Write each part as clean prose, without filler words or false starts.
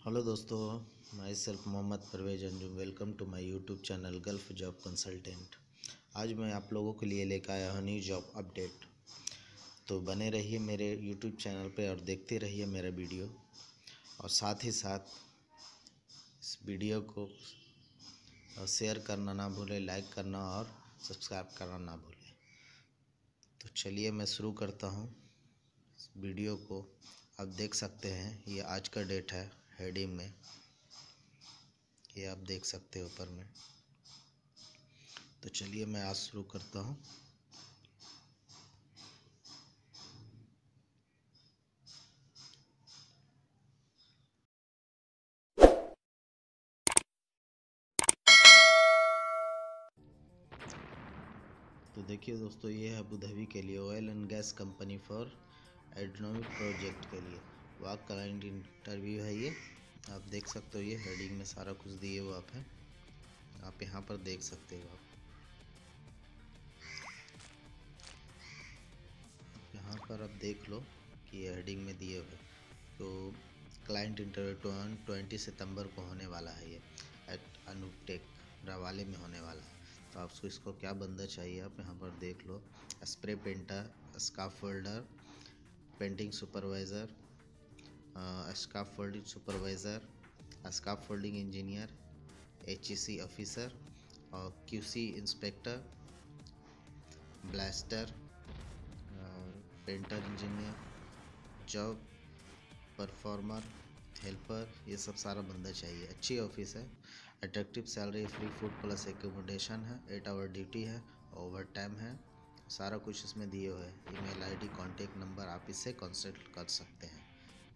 Hello दोस्तों, myself Mohammad Parvez Anjum. Welcome to my YouTube channel gulf job consultant. आज मैं आप लोगों के लिए लेकर आया हूँ न्यू जॉब अपडेट। तो बने रहिए मेरे यूट्यूब चैनल पे और देखते रहिए मेरा वीडियो, और साथ ही साथ इस वीडियो को शेयर करना ना भूलें, लाइक करना और सब्सक्राइब करना ना भूलें। तो चलिए मैं शुरू करता हूँ इस वीडियो को। आप देख सकते हैं ये आज का डेट है हेडिंग में, ये आप देख सकते हो ऊपर में। तो चलिए मैं आज शुरू करता हूँ। तो देखिए दोस्तों, ये है अबू धाबी के लिए oil and gas company for एडनोमिक प्रोजेक्ट के लिए वाक क्लाइंट इंटरव्यू है। ये आप देख सकते हो, ये हेडिंग में सारा कुछ दिए हुआ है, आप यहाँ पर देख सकते हो। आप यहाँ पर आप देख लो कि ये हेडिंग में दिए हुए। तो क्लाइंट इंटरव्यू 20 सितंबर को होने वाला है, ये एट अनुटेक रवाले में होने वाला है। तो आपको इसको क्या बंदा चाहिए आप यहाँ पर देख लो। Spray painter, scaffolder, painting supervisor, scaffolding supervisor, scaffolding engineer, HEC officer और QC inspector, blaster, painter engineer, job performer, helper, ये सब सारा बंदा चाहिए। अच्छी ऑफिस है, attractive salary, free food plus accommodation है, 8 आवर ड्यूटी है, ओवर टाइम है, सारा कुछ इसमें दिए हुए है। ईमेल ID, कॉन्टेक्ट नंबर, आप इससे कंसल्ट कर सकते हैं।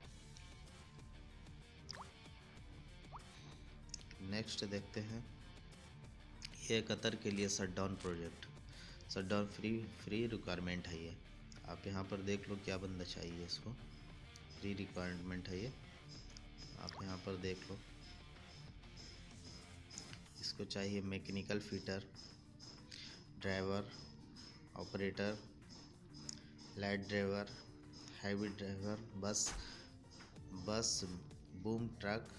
नेक्स्ट देखते हैं, ये कतर के लिए shutdown project, shutdown free requirement है ये। आप यहाँ पर देख लो क्या बंदा चाहिए इसको, फ्री रिक्वायरमेंट है ये, आप यहाँ पर देख लो। इसको चाहिए mechanical fitter, driver, operator, light driver, heavy driver, bus, boom truck,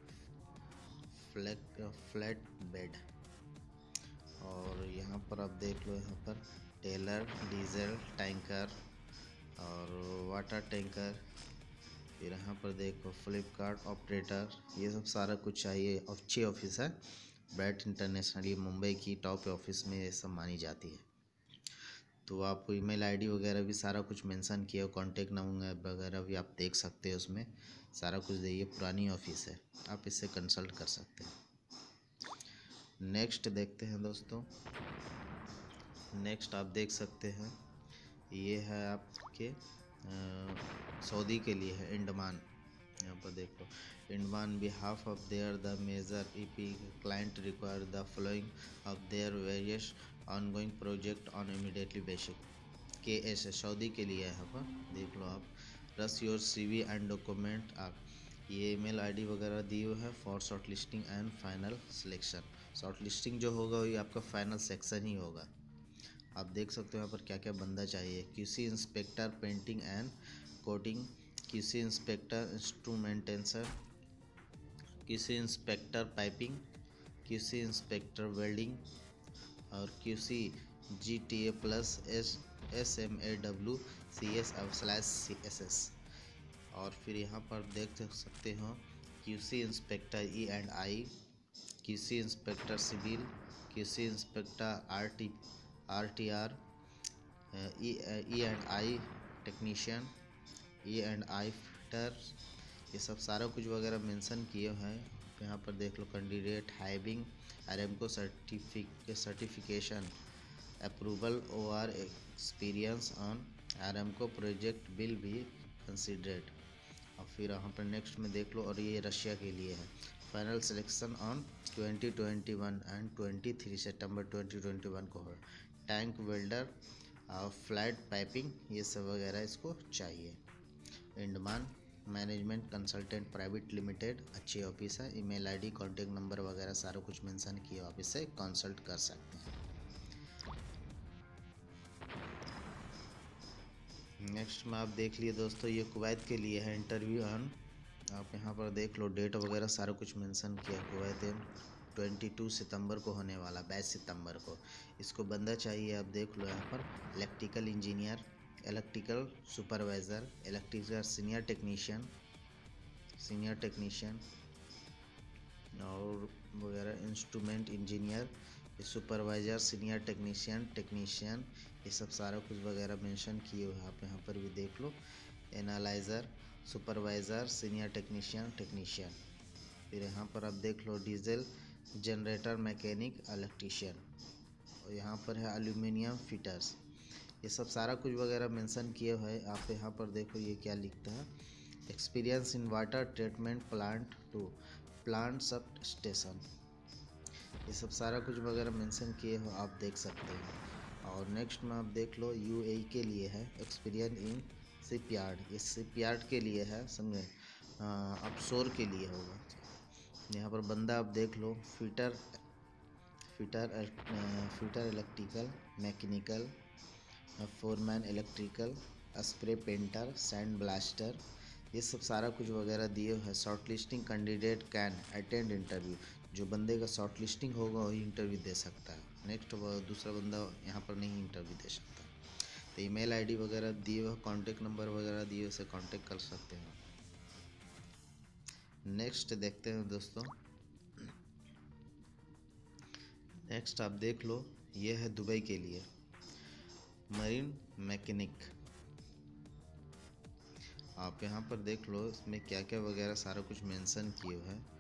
flat bed. और यहाँ पर आप देख लो, यहाँ पर टेलर, डीजल टैंकर और वाटर टैंकर। फिर यहाँ पर देखो फ्लिपकार्ट ऑपरेटर, ये सब सारा कुछ चाहिए। अच्छी ऑफिस है, ब्राइट इंटरनेशनल, ये मुंबई की टॉप ऑफिस में ये सब मानी जाती है। तो आपको ईमेल ID वगैरह भी सारा कुछ मेंशन किया, कॉन्टेक्ट नंबर वगैरह भी आप देख सकते हो, उसमें सारा कुछ दिए। पुरानी ऑफिस है, आप इससे कंसल्ट कर सकते हैं। नेक्स्ट देखते हैं दोस्तों, नेक्स्ट आप देख सकते हैं, ये है आपके सऊदी के लिए है, इंडमान। यहाँ पर देखो, Indman behalf of their the major EP client require the following of their various ongoing project on immediately basic. KS है, सऊदी के लिए है। यहाँ पर देख लो आप। रस योर CV एंड डॉक्यूमेंट आप, ये ईमेल ID वगैरह दी हुई है for short listing and final selection. Short listing जो होगा वही आपका फाइनल सेक्शन ही होगा। आप देख सकते हो यहाँ पर क्या क्या बंदा चाहिए। QC inspector painting and coating, QC inspector instrumentation, QC inspector piping, QC inspector welding और QC GTA plus SMAW CS/CSS। और फिर यहाँ पर देख सकते हो QC inspector E&I, QC inspector civil, QC inspector RTR, E&I technician, E&I fitter, ये सब सारा कुछ वगैरह मेंशन किए हैं। यहाँ पर देख लो, candidate having Aramco certification approval OR experience on Aramco project will be considered. और फिर यहाँ पर नेक्स्ट में देख लो, और ये रशिया के लिए है। फाइनल सिलेक्शन ऑन 2021 एंड 23 सितंबर 2021 को है। टैंक वेल्डर और फ्लैट पाइपिंग, ये सब वगैरह इसको चाहिए। Indman management consultant private limited, अच्छी ऑफिस है। ईमेल ID, कॉन्टेक्ट नंबर वगैरह सारा कुछ मेंशन किया, आप इससे कंसल्ट कर सकते हैं। नेक्स्ट में आप देख लिए दोस्तों, ये कुवैत के लिए है। इंटरव्यू ऑन आप यहाँ पर देख लो डेट वगैरह सारा कुछ मेंशन किया हुआ है। दिन 22 सितंबर को होने वाला, 22 सितंबर को। इसको बंदा चाहिए, आप देख लो यहाँ पर electrical engineer, electrical supervisor, electrical senior technician और वगैरह, instrument engineer, supervisor, senior technician, ये सब सारा कुछ वगैरह मेंशन किए हुए हैं। आप यहाँ पर भी देख लो, एनालाइज़र, सुपरवाइज़र, सीनियर टेक्नीशियन। फिर यहाँ पर आप देख लो डीजल जनरेटर मैकेनिक, इलेक्ट्रीशियन। और यहाँ पर है एल्यूमिनियम फिटर्स। ये सब सारा कुछ वगैरह मेंशन किए हुए हैं। आप यहाँ पर देखो ये क्या लिखता है, experience in water treatment plant to plant substation. ये सब सारा कुछ वगैरह मेंशन किए हो, आप देख सकते हैं। और नेक्स्ट में आप देख लो यूएई के लिए है, एक्सपीरियंस इन शिपयार्ड। ये शिपयार्ड के लिए है, समझे, ऑफशोर के लिए होगा। यहाँ पर बंदा आप देख लो, fitter electrical mechanical, foreman electrical, spray painter, sand blaster, ये सब सारा कुछ वगैरह दिए है। Short listing candidate can attend interview. जो बंदे का शॉर्ट लिस्टिंग होगा वही इंटरव्यू दे सकता है। नेक्स्ट दूसरा बंदा यहाँ पर नहीं इंटरव्यू दे सकता। तो ईमेल आईडी वगैरह दिए हुए, कॉन्टेक्ट नंबर वगैरह दिए, उसे कॉन्टेक्ट कर सकते हैं। नेक्स्ट देखते हैं दोस्तों, नेक्स्ट आप देख लो, ये है दुबई के लिए मरीन मैकेनिक। आप यहाँ पर देख लो इसमें क्या क्या वगैरह सारा कुछ मेंशन किए हुए हैं।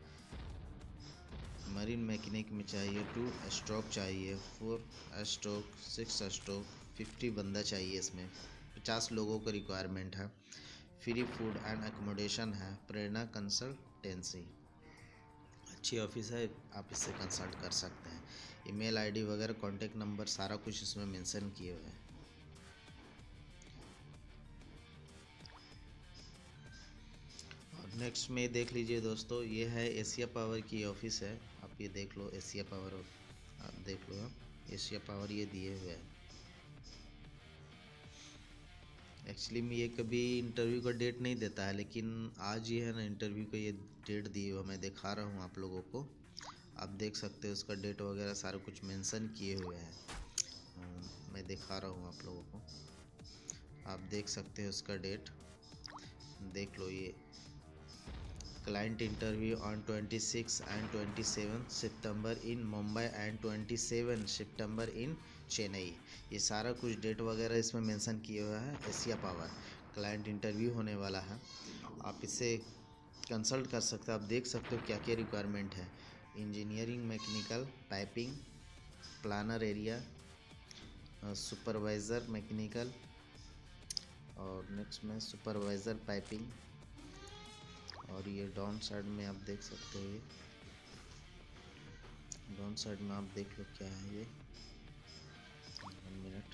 मरीन मैकेनिक में चाहिए 2 स्ट्रोक चाहिए, 4 स्ट्रोक, 6 स्ट्रोक, 50 बंदा चाहिए। इसमें 50 लोगों का रिक्वायरमेंट है। फ्री फूड एंड एकोमोडेशन है। प्रेरणा कंसल्टेंसी अच्छी ऑफिस है, आप इससे कंसल्ट कर सकते हैं। ईमेल आईडी वगैरह, कॉन्टेक्ट नंबर सारा कुछ इसमें मेंशन किए हुए हैं। और नेक्स्ट में देख लीजिए दोस्तों, ये है एशिया पावर की ऑफिस है। आप ये देख लो, एशिया पावर, आप देख लो, एशिया पावर ये दिए हुए हैं। एक्चुअली में ये कभी इंटरव्यू का डेट नहीं देता है, लेकिन आज ये है ना इंटरव्यू का ये डेट दिए हुआ, मैं दिखा रहा हूँ आप लोगों को। आप देख सकते हो उसका डेट वगैरह सारा कुछ मेंशन किए हुए हैं। मैं दिखा रहा हूँ आप लोगों को, आप देख सकते हो उसका डेट, देख लो। ये क्लाइंट इंटरव्यू ऑन 26 एंड 27 सितंबर इन मुंबई एंड 27 सितंबर इन चेन्नई। ये सारा कुछ डेट वगैरह इसमें मेंशन किया हुआ है। एशिया पावर क्लाइंट इंटरव्यू होने वाला है, आप इससे कंसल्ट कर सकते हो। आप देख सकते हो क्या क्या रिक्वायरमेंट है। Engineering mechanical, piping, planner area, supervisor mechanical, और नेक्स्ट में सुपरवाइज़र पाइपिंग। और ये डाउन साइड में आप देख सकते हो, ये डाउन साइड में आप देख लो क्या है ये। 1 मिनट,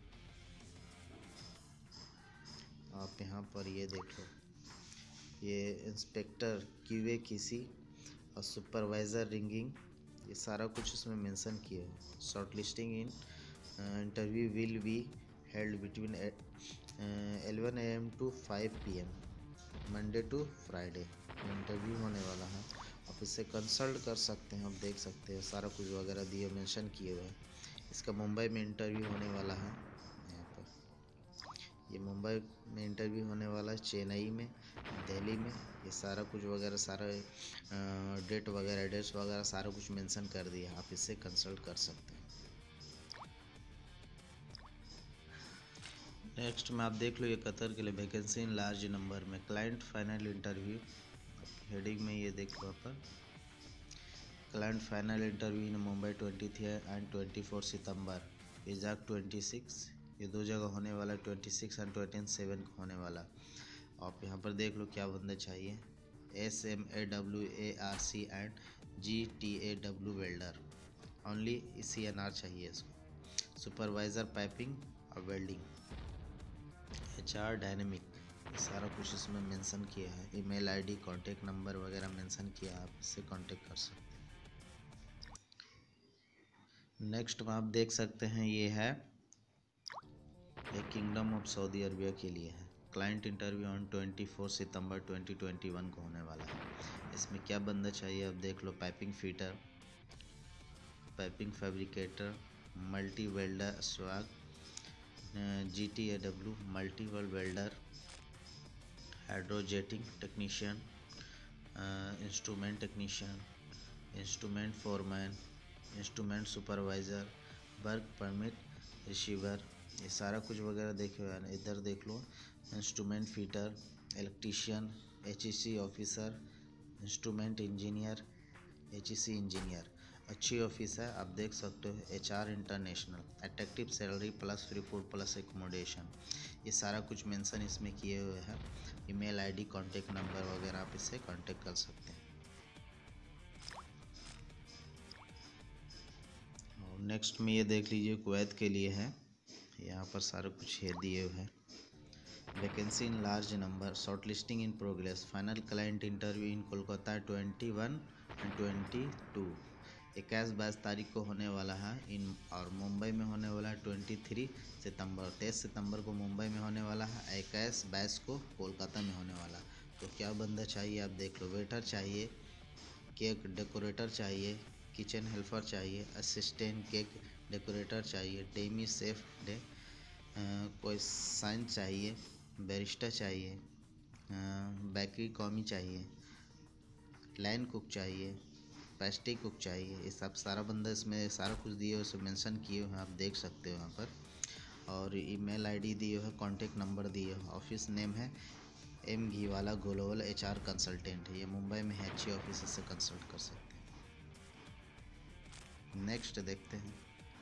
आप यहाँ पर ये देख लो, ये इंस्पेक्टर क्यूए किसी और सुपरवाइज़र रिंगिंग, ये सारा कुछ इसमें मेंशन किया है। Short listing in interview will be held between 11 AM to 5 PM Monday to Friday. Interview होने वाला है, आप इससे कंसल्ट कर सकते हैं। आप देख सकते हैं सारा कुछ वगैरह दिए, मेंशन किए हुए हैं। इसका मुंबई में इंटरव्यू होने वाला है। यहाँ पर ये मुंबई में इंटरव्यू होने वाला है, चेन्नई में, दिल्ली में। ये सारा कुछ वगैरह, सारा डेट वगैरह, एड्रेस वगैरह सारा कुछ मेंशन कर दिया, आप इससे कंसल्ट कर सकते हैं। नेक्स्ट में आप देख लो, ये कतर के लिए वैकेंसी इन लार्ज नंबर में, क्लाइंट फाइनल इंटरव्यू। हेडिंग में ये देख लो पर client final interview in Mumbai 23 and 24 सितंबर, इजाक 26। ये 2 जगह होने वाला, 26 एंड 27 होने वाला। आप यहाँ पर देख लो क्या बंदे चाहिए, SMAWARC and GTAW welder, only CNR चाहिए इसको। सुपरवाइज़र पाइपिंग और वेल्डिंग, HR डायनेमिक, ये सारा कुछ इसमें मेंशन किया है। ईमेल आईडी, कॉन्टेक्ट नंबर वगैरह मेंशन किया, आप इससे कांटेक्ट कर सकते हैं। नेक्स्ट में आप देख सकते हैं, ये है किंगडम ऑफ सऊदी अरबिया के लिए है। क्लाइंट इंटरव्यू ऑन 24 सितंबर 2021 को होने वाला है। इसमें क्या बंदा चाहिए आप देख लो। Piping fitter, piping fabricator, multi welder स्वाग, GTAW multiple welder, hydrojetting technician, instrument technician, instrument foreman, instrument supervisor, work permit receiver, ये सारा कुछ वगैरह देखे हुए हैं। इधर देख लो instrument fitter, electrician, HEC officer, instrument engineer, HEC engineer. अच्छी ऑफिस है, आप देख सकते हो। HR international, attractive salary plus free food plus accommodation, ये सारा कुछ मेंशन इसमें किए हुए हैं। ईमेल ID, कॉन्टेक्ट नंबर वगैरह आप इससे कांटेक्ट कर सकते हैं। और नेक्स्ट में ये देख लीजिए कुवैत के लिए है। यहाँ पर सारा कुछ ये दिए हुए हैं। Vacancy in large number, short listing in progress, final client interview in Kolkata 21 and 22, 21-22 तारीख को होने वाला है इन, और मुंबई में होने वाला है 23 सितंबर। 23 सितंबर को मुंबई में होने वाला है, 21-22 को कोलकाता में होने वाला। तो क्या बंदा चाहिए आप देख लो। वेटर चाहिए, केक डेकोरेटर चाहिए, किचन हेल्पर चाहिए, असिस्टेंट केक डेकोरेटर चाहिए, डेमी सेफ डे, कोई साइंस चाहिए, बैरिस्टा चाहिए, बेकरी कॉमी चाहिए, लाइन कुक चाहिए, पेस्ट्री कुक चाहिए। ये सब सारा बंदा इसमें सारा कुछ दिए हुए मेंशन किए हुए हैं, आप देख सकते हो यहाँ पर। और ईमेल ID दिए हुए, कॉन्टेक्ट नंबर दिए हुए। ऑफिस नेम है M Ghiwala global HR consultant है, ये मुंबई में है। अच्छी ऑफिस से कंसल्ट कर सकते हैं। नेक्स्ट देखते हैं।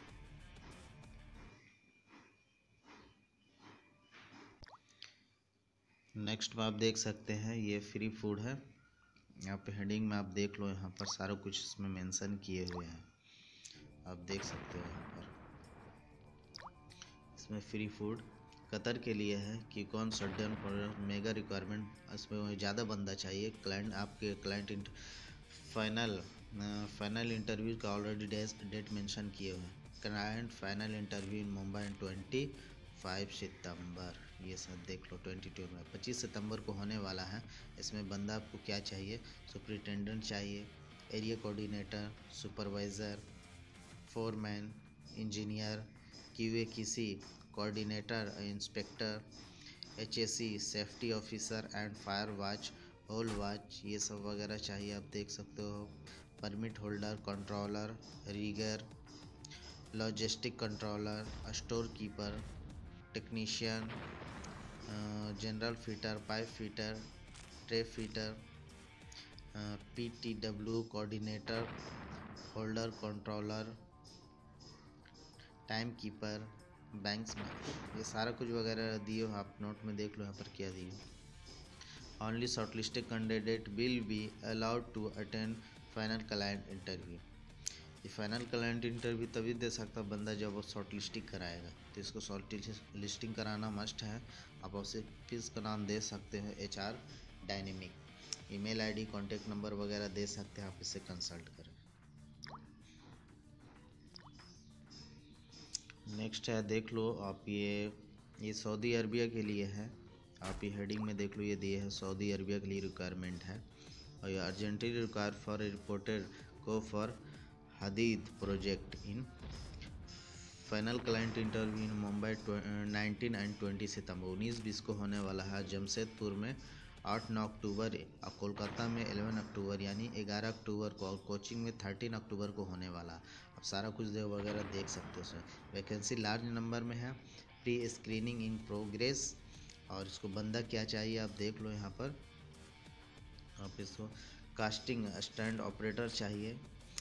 नेक्स्ट में आप देख सकते हैं ये फ्री फूड है। यहाँ पे हेडिंग में आप देख लो, यहाँ पर सारा कुछ इसमें मेंशन किए हुए हैं, आप देख सकते हो। यहाँ पर इसमें फ्री फूड कतर के लिए है कि कौन सडन पर मेगा रिक्वायरमेंट, इसमें ज़्यादा बंदा चाहिए। क्लाइंट आपके क्लाइंट फाइनल इंटरव्यू का ऑलरेडी डेट मेंशन किए हुए हैं। Client final interview in Mumbai 25 सितंबर, ये सब देख लो। 25 सितंबर को होने वाला है। इसमें बंदा आपको क्या चाहिए। सुपरिटेंडेंट चाहिए, area coordinator, supervisor, foreman, engineer, QA किसी coordinator, inspector, HSE safety officer and fire watch, hole watch, ये सब वगैरह चाहिए, आप देख सकते हो। Permit holder, controller, rigger, logistic controller, store keeper, technician, general fitter, pipe fitter, tray fitter, PTW coordinator, holder controller, time keeper, banks में, ये सारा कुछ वगैरह दिए हो, आप नोट में देख लो यहाँ पर क्या दिए। Only shortlisted candidate will be allowed to attend final client interview. ये फाइनल क्लाइंट इंटरव्यू तभी दे सकता बंदा जब वो शॉर्ट लिस्टिंग कराएगा, तो इसको शॉर्ट लिस्टिंग कराना मस्ट है। आप उसे फीस का नाम दे सकते हो HR dynamic. Email ID, contact number वगैरह दे सकते हैं, आप इससे कंसल्ट करें। नेक्स्ट है, देख लो आप, ये सऊदी अरबिया के लिए है। आप ये हेडिंग में देख लो, ये दिए है सऊदी अरबिया के लिए रिक्वायरमेंट है। और ये अर्जेंटली रिक्वायर फॉर रिपोर्टेड को for Hadeed project in final client interview in Mumbai 19 and 20 सितंबर। 19-20 को होने वाला है जमशेदपुर में, 8-9 अक्टूबर, और कोलकाता में 11 अक्टूबर यानी 11 अक्टूबर को, और कोचिंग में 13 अक्टूबर को होने वाला। आप सारा कुछ वगैरह देख सकते हो सर। वैकेंसी लार्ज नंबर में है, प्री स्क्रीनिंग इन प्रोग्रेस। और इसको बंदा क्या चाहिए आप देख लो यहाँ पर। आप इसको कास्टिंग स्टैंड ऑपरेटर चाहिए,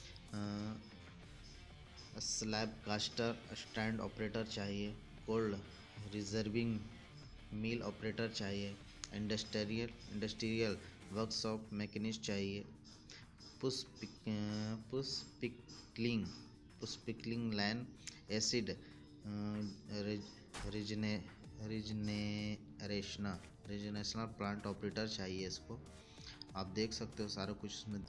स्लैब कास्टर स्टैंड ऑपरेटर चाहिए, कोल्ड रिजर्विंग मिल ऑपरेटर चाहिए, इंडस्ट्रियल वर्कशॉप मैकेनिस्ट चाहिए, push pickling line acid regeneration plant operator चाहिए इसको, आप देख सकते हो सारा कुछ इसमें।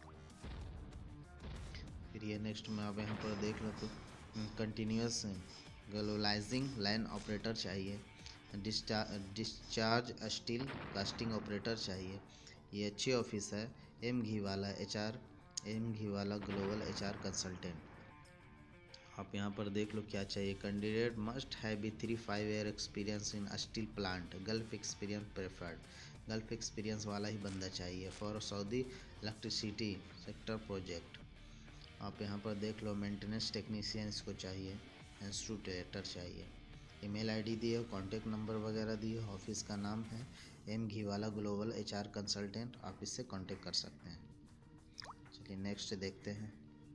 फिर ये नेक्स्ट में आप यहाँ पर देख लो तो कंटिन्यूस गलोलाइजिंग लाइन ऑपरेटर चाहिए, डिस्चार्ज स्टील कास्टिंग ऑपरेटर चाहिए। ये अच्छी ऑफिस है। M Ghiwala global HR consultant. आप यहाँ पर देख लो क्या चाहिए। Candidate must have be 3-5 year experience in steel plant, gulf experience preferred. Gulf experience वाला ही बंदा चाहिए for Saudi electricity sector project. आप यहाँ पर देख लो मेंटेनेंस टेक्नीशियन इसको चाहिए, इंस्ट्रूटेटर चाहिए। ईमेल आईडी दिए, कॉन्टेक्ट नंबर वगैरह दिए। ऑफिस का नाम है M Ghiwala global HR consultant. आप इससे कांटेक्ट कर सकते हैं। चलिए नेक्स्ट देखते हैं।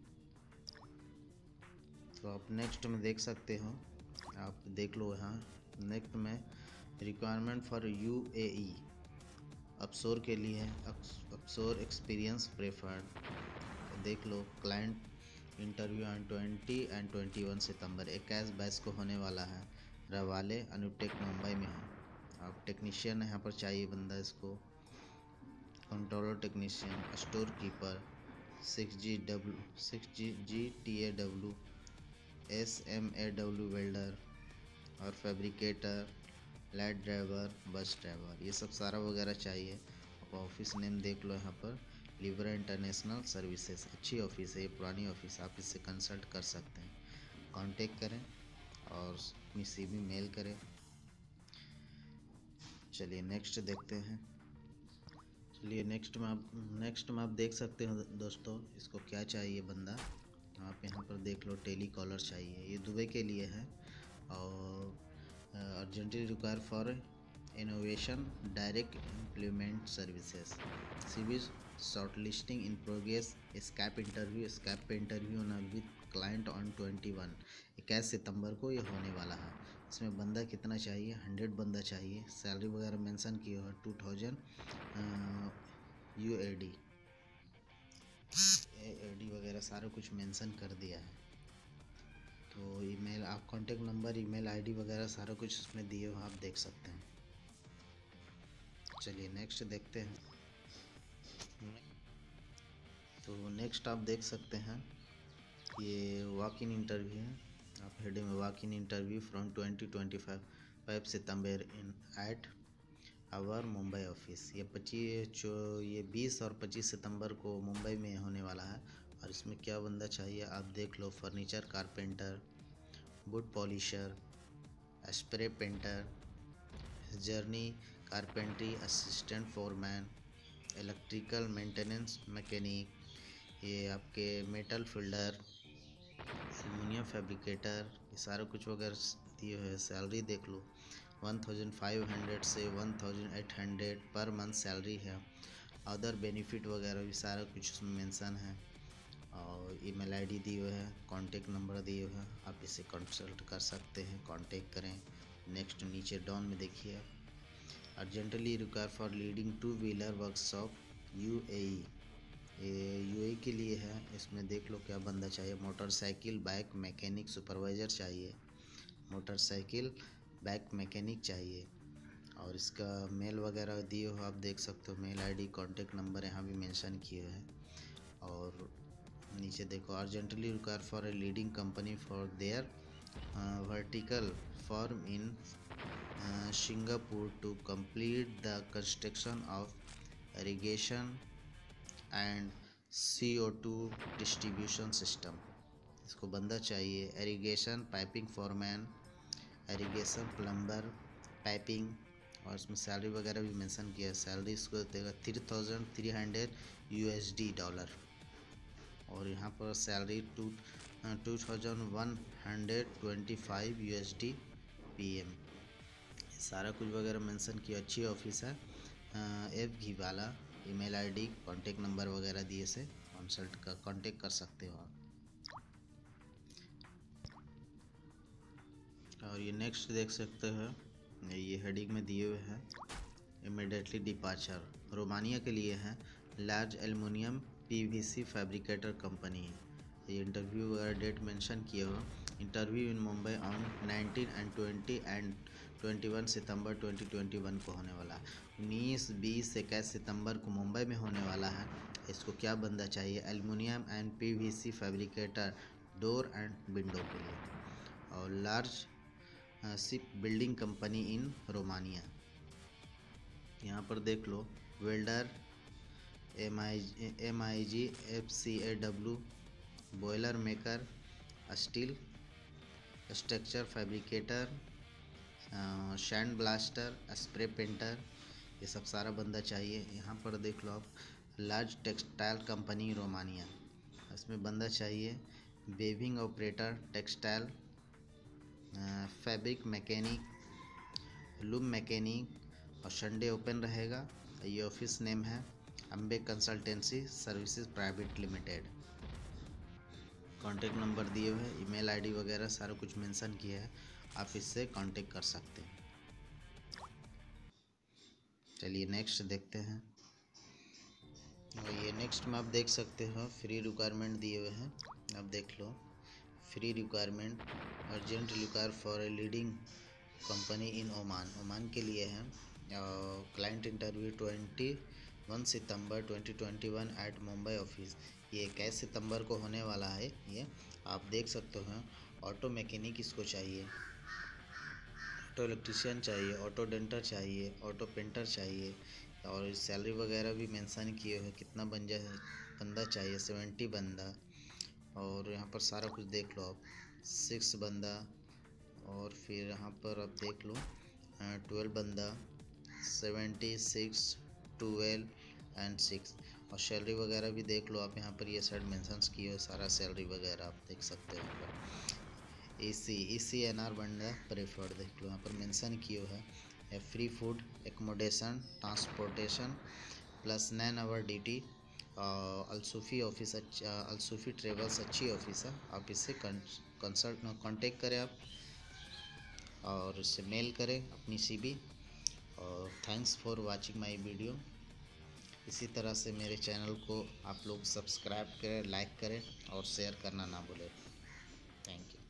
तो आप नेक्स्ट में देख सकते हो, आप देख लो यहाँ नेक्स्ट में रिक्वायरमेंट फॉर UAE अफसोर के लिए है, अफसोर एक्सपीरियंस प्रेफर्ड। देख लो क्लाइंट इंटरव्यू ऑन 20 एंड 21 सितंबर 21-22 को होने वाला है। रवाले अनुटेक मुंबई में है। आप टेक्नीशियन यहाँ पर चाहिए बंदा इसको, controller technician, store keeper, 6GTAW SMAW welder और fabricator, light driver, bus driver, ये सब सारा वगैरह चाहिए। आप ऑफिस नेम देख लो यहाँ पर, लिबरा इंटरनेशनल सर्विसेज। अच्छी ऑफिस है ये, पुरानी ऑफिस, आप इससे कंसल्ट कर सकते हैं। कांटेक्ट करें और अपनी CV मेल करें। चलिए नेक्स्ट देखते हैं। चलिए नेक्स्ट में आप देख सकते हो दोस्तों, इसको क्या चाहिए बंदा। आप यहाँ पर देख लो टेली कॉलर चाहिए, ये दुबई के लिए है। और urgently require for innovation direct implement services. CV short listing in progress. Skype पे इंटरव्यू ना विद क्लाइंट ऑन 21 सितंबर को ये होने वाला है। इसमें बंदा कितना चाहिए, 100 बंदा चाहिए। सैलरी वगैरह मेंशन किया हुआ 2000 UAD वगैरह सारा कुछ मेंशन कर दिया है। तो ईमेल, आप कांटेक्ट नंबर, ईमेल आईडी वगैरह सारा कुछ उसमें दिए हुआ आप देख सकते हैं। चलिए नेक्स्ट देखते हैं। तो नेक्स्ट आप देख सकते हैं, ये वॉक इन इंटरव्यू है। आप हेडिंग में वॉक इन इंटरव्यू फ्रॉम 20-25 सितंबर in at our Mumbai office. ये 20 और 25 सितंबर को मुंबई में होने वाला है। और इसमें क्या बंदा चाहिए आप देख लो, furniture carpenter, wood polisher, spray painter, journey carpentry assistant foreman, electrical maintenance mechanic, ये आपके मेटल फिल्डर, एल्युमिनियम फैब्रिकेटर, ये सारा कुछ वगैरह दिए हुए। सैलरी देख लो 1500 से 1800 पर मंथ सैलरी है। अदर बेनिफिट वगैरह भी सारा कुछ उसमें मेंशन है। और ईमेल आईडी दिए हुए है, कॉन्टेक्ट नंबर दिए हुए हैं, आप इसे कंसल्ट कर सकते हैं, कांटेक्ट करें। नेक्स्ट नीचे डाउन में देखिए, urgently require for leading wheeler workshop UAE। ये UAE के लिए है। इसमें देख लो क्या बंदा चाहिए, मोटरसाइकिल बाइक मैकेनिक सुपरवाइज़र चाहिए, मोटरसाइकिल बाइक मैकेनिक चाहिए। और इसका मेल वगैरह दिए हो आप देख सकते हो, मेल आईडी, कांटेक्ट नंबर यहाँ भी मेंशन किए हैं। और नीचे देखो, urgently require for a leading company for their vertical farm in Singapore to complete the construction of irrigation and CO2 distribution system. इसको बंदा चाहिए, irrigation piping foreman, irrigation plumber, piping. और इसमें सैलरी वगैरह भी मेंशन किया है। सैलरी इसको देगा $3,300 USD। और यहाँ पर सैलरी 2125 USD PM। सारा कुछ वगैरह मेंशन किया। अच्छी ऑफिस है। F Ghiwala, email ID, contact number वगैरह दिए से कांटेक्ट कर सकते हो आप। और ये नेक्स्ट देख सकते हो, ये हेडिंग में दिए हुए हैं, इमीडिएटली डिपार्चर, रोमानिया के लिए है। Large aluminium PVC fabricator company है। ये इंटरव्यू वगैरह डेट मेंशन किए हुआ। Interview in Mumbai on 19 and 20 and 21 सितंबर 2021 को होने वाला है। 19, 20, 21 सितंबर को मुंबई में होने वाला है। इसको क्या बंदा चाहिए, aluminium and PVC fabricator, door and window के लिए। और large ship building company in Romania. यहाँ पर देख लो, welder MIG FCAW, boiler maker, steel structure fabricator, sand blaster, spray painter, ये सब सारा बंदा चाहिए। यहाँ पर देख लो आप, लार्ज टेक्सटाइल कंपनी रोमानिया, इसमें बंदा चाहिए। Weaving operator, textile, fabric mechanic, loom mechanic, और संडे ओपन रहेगा। ये ऑफिस नेम है Ambe consultancy services private limited. Contact number दिए हुए हैं, ईमेल आईडी वगैरह सारा कुछ मेंशन किया है, आप इससे कांटेक्ट कर सकते हैं। चलिए नेक्स्ट देखते हैं। और ये नेक्स्ट में आप देख सकते हो, फ्री रिक्वायरमेंट दिए हुए हैं, आप देख लो। Free requirement, urgent require for a leading company in Oman, Oman के लिए है। क्लाइंट इंटरव्यू 21 सितंबर 2021 एट मुंबई ऑफिस। ये 21 सितंबर को होने वाला है। ये आप देख सकते हो। ऑटो मैकेनिक इसको चाहिए, ऑटो इलेक्ट्रीशियन चाहिए, ऑटो डेंटर चाहिए, ऑटो पेंटर चाहिए, और सैलरी वगैरह भी मेंशन किए हुए, कितना बंदा चाहिए, 70 बंदा। और यहाँ पर सारा कुछ देख लो आप, 6 बंदा, और फिर यहाँ पर आप देख लो 12 बंदा, 76, 12 एंड 6। और सैलरी वगैरह भी देख लो आप, यहाँ पर ये साइड मेंशंस किए हुए सारा सैलरी वगैरह आप देख सकते हो। ECNR बंदा प्रेफर्ड देख लो, यहाँ पर मेंशन किए हुए है। Free food, accommodation, transportation plus 9 hour duty. Al Sufi office, Al Sufi travels अच्छी ऑफिस है, आप इससे कांटेक्ट करें आप, और उससे मेल करें अपनी CV। और thanks for watching my video. इसी तरह से मेरे चैनल को आप लोग सब्सक्राइब करें, लाइक करें और शेयर करना ना भूलें। Thank you.